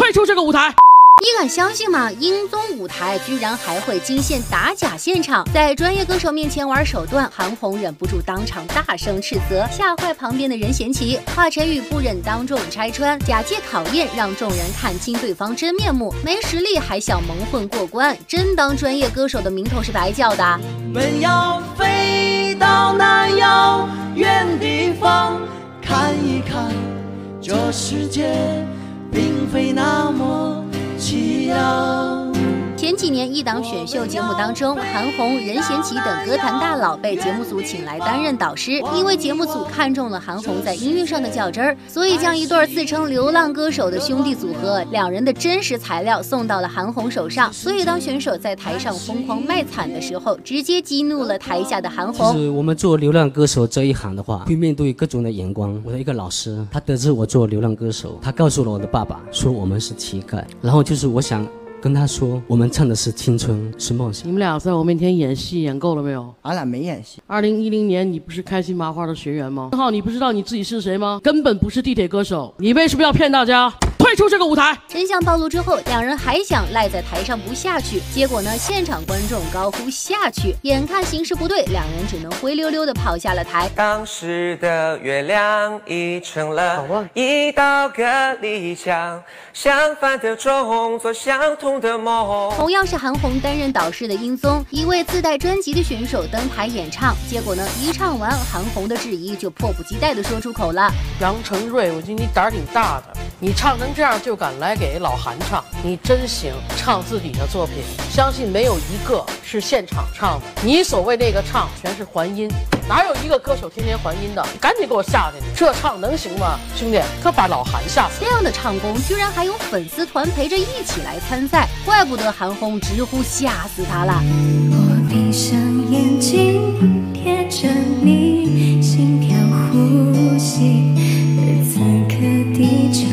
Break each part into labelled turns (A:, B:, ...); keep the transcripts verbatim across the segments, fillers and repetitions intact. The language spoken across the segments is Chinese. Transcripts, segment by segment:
A: 退出这个舞台。
B: 你敢相信吗？英综舞台居然还会惊现打假现场，在专业歌手面前玩手段，韩红忍不住当场大声斥责，吓坏旁边的任贤齐。华晨宇不忍当众拆穿，假借考验让众人看清对方真面目，没实力还想蒙混过关，真当专业歌手的名头是白叫的。
C: 本要飞到那遥远地方看一看，这世界并非那么。
B: 前几年一档选秀节目当中，韩红、任贤齐等歌坛大佬被节目组请来担任导师，因为节目组看中了韩红在音乐上的较真儿，所以将一对自称流浪歌手的兄弟组合两人的真实材料送到了韩红手上。所以当选手在台上疯狂卖惨的时候，直接激怒了台下的韩红。
D: 就是我们做流浪歌手这一行的话，会面对各种的眼光。我的一个老师，他得知我做流浪歌手，他告诉了我的爸爸，说我们是乞丐，然后就是我想。 跟他说，我们唱的是青春，是梦想。
A: 你们俩在我面前演戏演够了没有？
C: 俺俩没演戏。
A: 二零一零年，你不是开心麻花的学员吗？浩，你不知道你自己是谁吗？根本不是地铁歌手，你为什么要骗大家？ 退出这个舞台。
B: 真相暴露之后，两人还想赖在台上不下去，结果呢，现场观众高呼下去，眼看形势不对，两人只能灰溜溜的跑下了台。
E: 当时的月亮已成了一道隔离墙，相反的钟做相同的梦。
B: 同样是韩红担任导师的英综，一位自带专辑的选手登台演唱，结果呢，一唱完，韩红的质疑就迫不及待的说出口了：“
A: 杨承瑞，我觉得你胆儿挺大的，你唱成这样就敢来给老韩唱，你真行！唱自己的作品，相信没有一个是现场唱的。你所谓那个唱，全是还音，哪有一个歌手天天还音的？你赶紧给我下去！这唱能行吗，兄弟？可把老韩吓死！
B: 这样的唱功，居然还有粉丝团陪着一起来参赛，怪不得韩红直呼吓死他了。
F: 我闭上眼睛，贴着你，心跳呼吸，而此刻地球。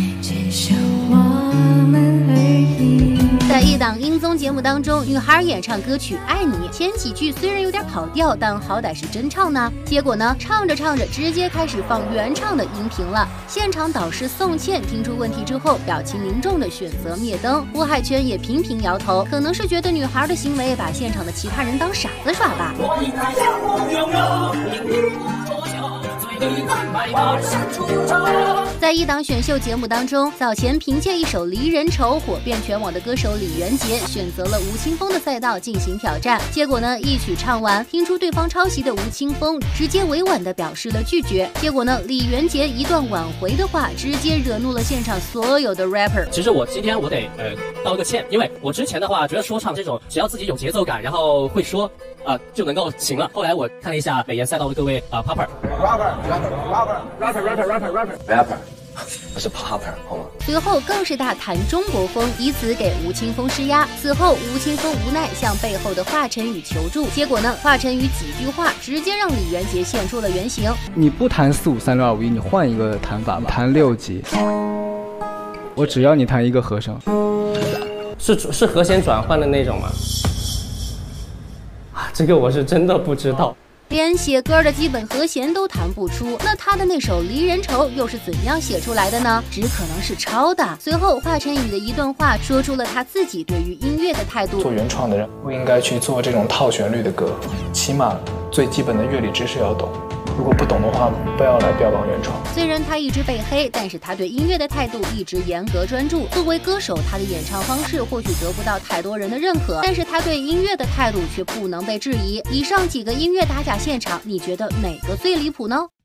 B: 在一档英综节目当中，女孩演唱歌曲《爱你》，前几句虽然有点跑调，但好歹是真唱呢。结果呢，唱着唱着直接开始放原唱的音频了。现场导师宋茜听出问题之后，表情凝重的选择灭灯。吴海泉也频频摇头，可能是觉得女孩的行为把现场的其他人当傻子耍吧。 在一档选秀节目当中，早前凭借一首《离人愁》火遍全网的歌手李元杰选择了吴青峰的赛道进行挑战。结果呢，一曲唱完，听出对方抄袭的吴青峰直接委婉的表示了拒绝。结果呢，李元杰一段挽回的话，直接惹怒了现场所有的 rapper。
G: 其实我今天我得呃道个歉，因为我之前的话觉得说唱这种只要自己有节奏感，然后会说啊、呃、就能够行了。后来我看了一下美颜赛道的各位啊、呃、，popper。 rapper rapper rapper rapper rapper rapper，
E: 不是 popper 好吗？
B: 随后更是大谈中国风，以此给吴青峰施压。此后，吴青峰无奈向背后的华晨宇求助，结果呢，华晨宇几句话直接让李元杰现出了原形。
H: 你不弹四五三六二五一，你换一个弹法吧，弹六级。我只要你弹一个和声，
G: 是是和弦转换的那种吗？啊，这个我是真的不知道。
B: 连写歌的基本和弦都弹不出，那他的那首《离人愁》又是怎样写出来的呢？只可能是抄的。随后，华晨宇的一段话说出了他自己对于音乐的态度。
I: 做原创的人不应该去做这种套旋律的歌，起码最基本的乐理知识要懂。如果不懂的话，不要来标榜原创。
B: 虽然他一直被黑，但是他对音乐的态度一直严格专注。作为歌手，他的演唱方式或许得不到太多人的认可，但是他对音乐的态度却不能被质疑。以上几个音乐打假现场，你觉得哪个最离谱呢？